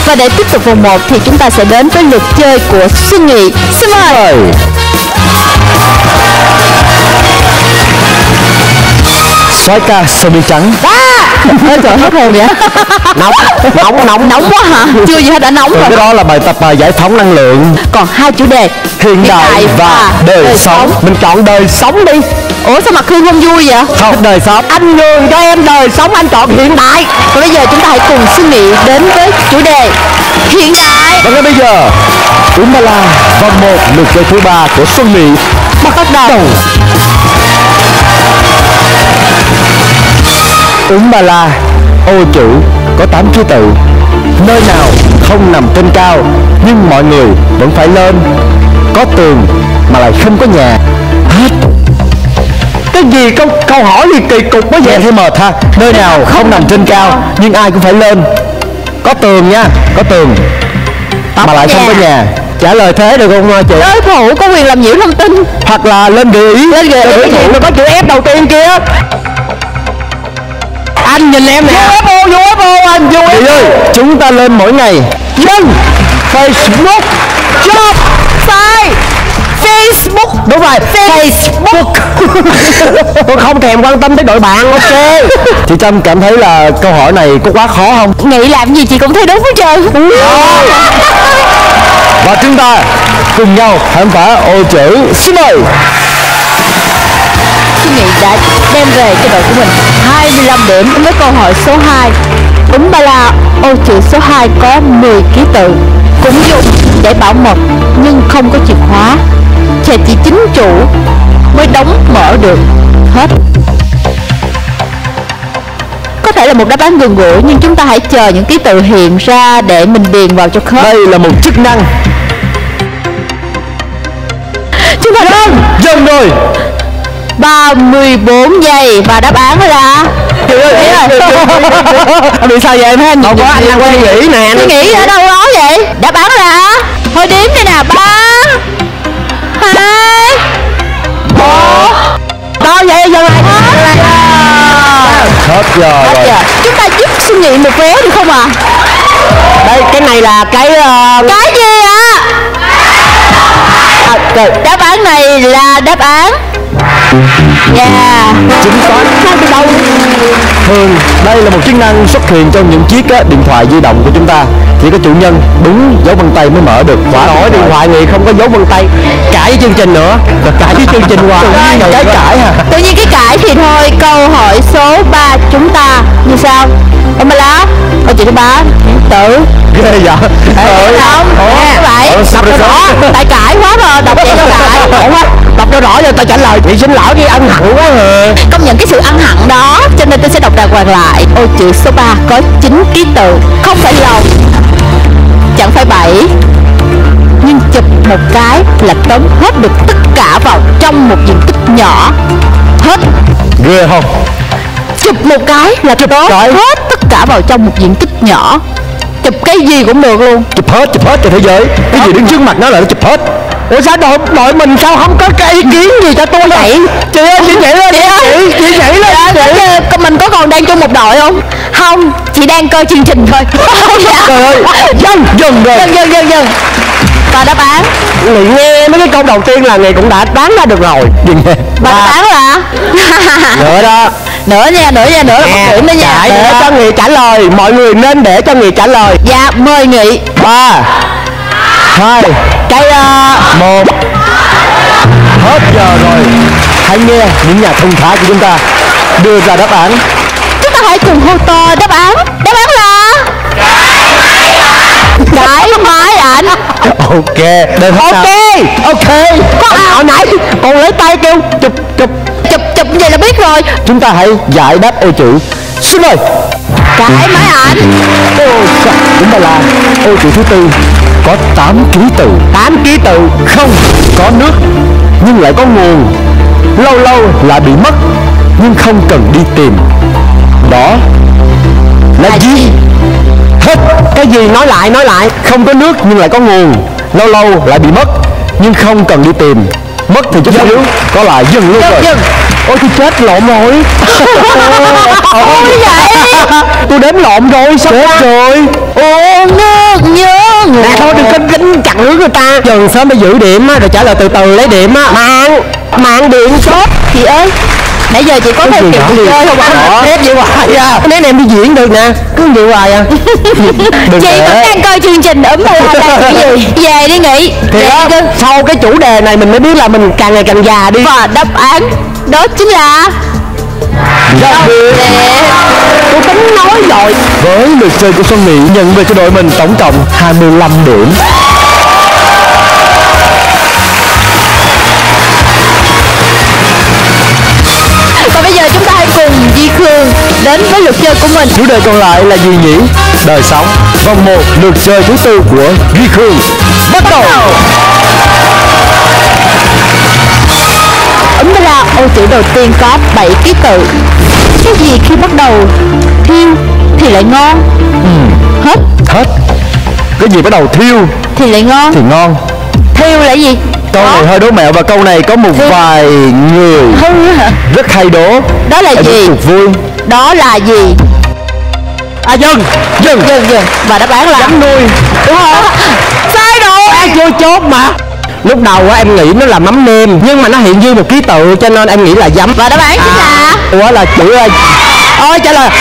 Và để tiếp tục vòng 1 thì chúng ta sẽ đến với lượt chơi của Xuân Nghị. Xin mời. Soái ca sơ mi trắng. Ôi trời, hết hồn vậy. Nóng quá hả? Chưa gì hết đã nóng rồi. Cái đó là bài tập giải phóng năng lượng. Còn 2 chủ đề Hiện đại và đời sống. Mình chọn đời sống đi. Ủa sao mặt Khương không vui vậy? Không, đời sống. Anh nhường cho em đời sống, anh chọn hiện đại. Và bây giờ chúng ta hãy cùng Xuân Nghị đến với chủ đề hiện đại. Và ngay bây giờ Umbala và một lượt chơi thứ 3 của Xuân Nghị bắt đầu. Umbala ô chữ có 8 ký tự. Nơi nào không nằm trên cao nhưng mọi người vẫn phải lên. Có tường mà lại không có nhà. Hết. Cái gì câu hỏi gì kỳ cục quá vậy? Thấy mệt ha. Nơi nào không nằm trên cao nhưng ai cũng phải lên. Có tường nha, có tường mà lại không có nhà. Trả lời thế được không chị? Đối thủ có quyền làm nhiễu thông tin. Hoặc là lên gợi ý. Lên gợi ý mà có chữ F đầu tiên kia. Anh nhìn em nè. UFO anh UFO. Chị ơi, chúng ta lên mỗi ngày. Nhân Facebook. Job. Sai. Facebook. Đúng rồi, Facebook. Tôi không thèm quan tâm tới đội bạn, ok. Chị Trâm cảm thấy là câu hỏi này có quá khó không? Nghĩ làm gì chị cũng thấy đúng hết trơn. Và chúng ta cùng nhau khám phá ô chữ. Xin mời. Xuân Nghị đã đem về cho đội của mình 25 điểm với câu hỏi số 2. Umbala ô chữ số 2 có 10 ký tự, cũng dùng để bảo mật nhưng không có chìa khóa, và chỉ chính chủ mới đóng mở được. Hết. Có thể là một đáp án gần gũi nhưng chúng ta hãy chờ những ký tự hiện ra để mình điền vào cho khớp. Đây là một chức năng. Chúng ta dần rồi. 34 giây và đáp án là Anh bị sao vậy em? Không có, anh đang suy nghĩ nè. Suy nghĩ ở đâu đó vậy? Đáp án là thôi đếm đi nè. 3 2 1. Đó vậy dần lại. Hết giờ rồi. Chúng ta giúp Xuân Nghị một vé được không ạ? Đây cái này là cái gì ạ? Đáp án này là đáp án chính xác. Từ đâu? Thường đây là một chức năng xuất hiện trong những chiếc điện thoại di động của chúng ta. Chỉ có chủ nhân đúng dấu vân tay mới mở được. Quả nổi điện thoại này không có dấu vân tay. Cãi với chương trình nữa. Và cãi với chương trình hoài. Cái cãi hả? Tự nhiên cái cãi thì thôi. Câu hỏi số 3 chúng ta như sau. Umbala câu chuyện thứ 3 tự ghê vậy. Không đọc cho rõ. Tại cãi quá rồi. Đọc vậy cho cãi. Đọc cho rõ rồi ta trả lời. Chị xin lỗi đi, ăn hẳn quá à. Công nhận cái sự ăn hẳn đó, cho nên tôi sẽ đọc đàng hoàng lại. Ô chữ số 3 có 9 ký tự, không phải lòng, chẳng phải 7, nhưng chụp một cái là tóm hết được tất cả vào trong một diện tích nhỏ. Hết. Ghê không? Chụp một cái là tóm hết tất cả vào trong một diện tích nhỏ. Chụp cái gì cũng được luôn. Chụp hết cho thế giới. Cái gì đứng trước mặt nó là nó chụp hết. Ủa sao đội mình sao không có cái ý kiến gì cho tôi vậy? Chị ơi, chị nhảy lên. Chị nhảy lên. Mình có còn đang chung một đội không? Không, chị đang coi chương trình thôi. Trời ơi, dần rồi. Dần. Và đáp án Nghị nghe mấy cái câu đầu tiên là Nghị cũng đã đoán ra được rồi. Và đáp án là nữa đó. Nữa là một điểm đó nha. Để cho Nghị trả lời. Mọi người nên để cho Nghị trả lời. Dạ, mời Nghị. 3 2 1. Hết giờ rồi. Hãy nghe những nhà thông thái của chúng ta đưa ra đáp án. Chúng ta hãy cùng hô to đáp án. Đáp án là cái máy ảnh. Ok. Ok. Hồi nãy còn lấy tay kêu chụp vậy là biết rồi. Chúng ta hãy giải đáp ô chữ. Xin mời. Cái máy ảnh. Chúng ta là ô chữ thứ 4 có 8 ký tự. 8 ký tự. Không có nước nhưng lại có nguồn. Lâu lâu lại bị mất nhưng không cần đi tìm. Đó là gì? Hết. Cái gì? Nói lại. Không có nước nhưng lại có nguồn. Lâu lâu lại bị mất nhưng không cần đi tìm. Mất thì chút xíu có lại dừng luôn rồi. Ôi tôi chết lộn rồi. Ôi vậy. Tôi đếm lộn rồi. Sao chết rồi. Nước. người ta. Dần sớm phải giữ điểm á, rồi trả lời từ từ lấy điểm á. Mạng điện chốt. Chị ơi, nãy giờ chị có theo kịp người chơi không ạ? Ép vậy hoài à. Nếu em đi diễn được nè, cứ vậy hoài à. Chị vẫn đang coi chương trình ấm hay là cái gì? Về đi nghỉ. Thì đó, sau cái chủ đề này mình mới biết là mình càng ngày càng già đi. Và đáp án đó chính là Tôi tính nói rồi. Với lượt chơi của Xuân Mỹ nhận về cho đội mình tổng cộng 25 điểm. Và bây giờ chúng ta hãy cùng Duy Khương đến với lượt chơi của mình. Chủ đề còn lại là gì nhỉ? Đời sống. Vòng 1 lượt chơi thứ tư của Duy Khương bắt đầu. Umbrella ô chữ đầu tiên có 7 ký tự. Cái gì khi bắt đầu thiêu thì lại ngon? Hết. Cái gì bắt đầu thiêu thì lại ngon? thì ngon. Thiêu là gì? Câu này hơi đố mẹo và câu này có một vài người hả? rất hay đố. Đó là gì? Cuộc vui. Đó là gì? Dân. Và đáp án là Giấm nuôi. đúng không? Sai rồi. Vô chốt mà. Lúc đầu em nghĩ nó là mắm nêm, nhưng mà nó hiện như một ký tự cho nên em nghĩ là giấm. Và đáp án chính là Ủa là chữ ơi trả lời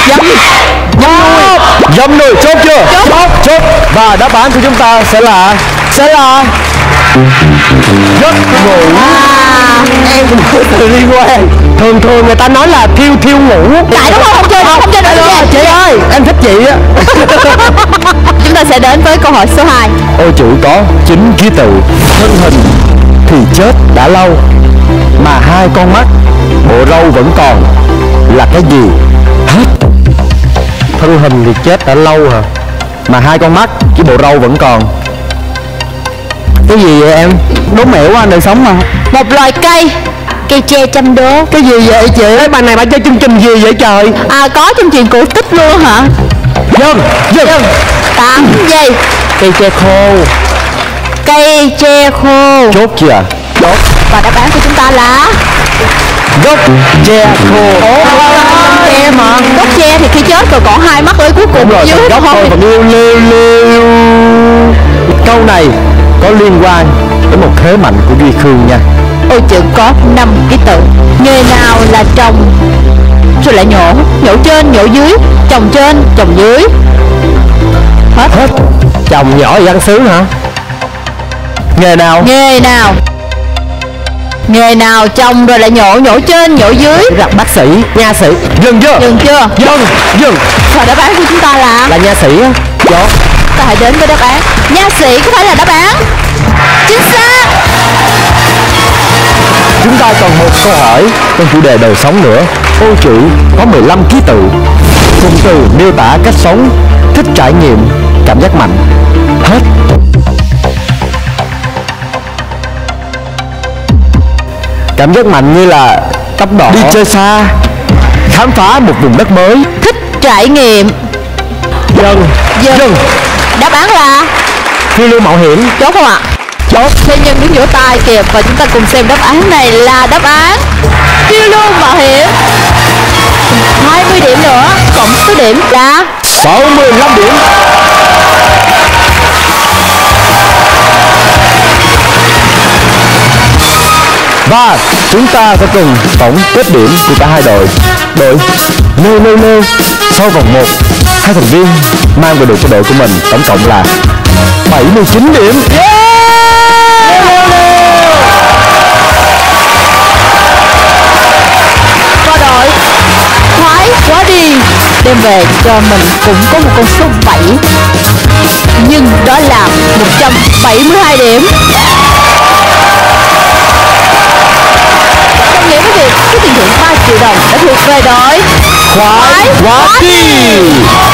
giấm nuôi. Chốt chưa? Chốt. Và đáp án của chúng ta sẽ là giấc ngủ. Em cũng có từ liên quan. Thường người ta nói là thiêu ngủ. tại đúng không? Không chơi nữa. Chị ơi, em thích chị á. Chúng ta sẽ đến với câu hỏi số 2. Ô chữ có 9 ký tự. Thân hình thì chết đã lâu, mà hai con mắt, bộ râu vẫn còn, là cái gì? Hết. Thân hình thì chết đã lâu hả? Mà hai con mắt với bộ râu vẫn còn. Cái gì vậy em? Đố mẹo quá anh, đời sống mà. Một loài cây tre chăm đố. Cái gì vậy chị? Cái bài này bà chơi chương trình gì vậy trời? Có trong chuyện cổ tích luôn hả? Dân 8 giây. Cây tre khô. Cây tre khô. Chốt chưa? Chốt. Và đáp án của chúng ta là Gốc tre khô. tre mà. Gốc tre thì khi chết rồi còn hai mắt ở cuối cùng rồi, dưới gốc thôi còn liêu. Câu này có liên quan đến một thế mạnh của Duy Khương nha. ô chữ có 5 ký tự. Nghề nào là trồng rồi lại nhổ trên nhổ dưới, trồng trên trồng dưới? Hết. Chồng nhỏ văn xứ hả? Nghề nào trồng rồi lại nhổ trên nhổ dưới? gặp bác sĩ, nha sĩ. Dừng chưa? Dừng. Và đáp án của chúng ta là nha sĩ á. Chốt. Ta hãy đến với đáp án. Nha sĩ có phải là đáp án chính xác? Chúng ta còn một câu hỏi trong chủ đề đời sống nữa. Ô chữ có 15 ký tự. Cụm từ miêu tả cách sống, thích trải nghiệm, cảm giác mạnh. Hết. Cảm giác mạnh như là tốc độ, đi chơi xa, khám phá một vùng đất mới, thích trải nghiệm. Dân. Đáp án là phiêu lưu mạo hiểm. chốt không ạ? Chốt. Thế nhân đứng vỗ tay kìa, và chúng ta cùng xem đáp án này là đáp án phiêu lưu mạo hiểm. 20 điểm nữa, cộng số điểm là 65 điểm. Và chúng ta sẽ cùng tổng kết điểm của cả hai đội. Đội Nêu sau vòng 1, hai thành viên mang về được cho đội của mình tổng cộng là 79 điểm. Và đội Thoái Quá Đi đem về cho mình cũng có một con số 7, nhưng đó là 172 điểm. Đồng nghĩa với việc số tiền thưởng 3 triệu đồng đã thuộc về đội Thoái Quá Đi.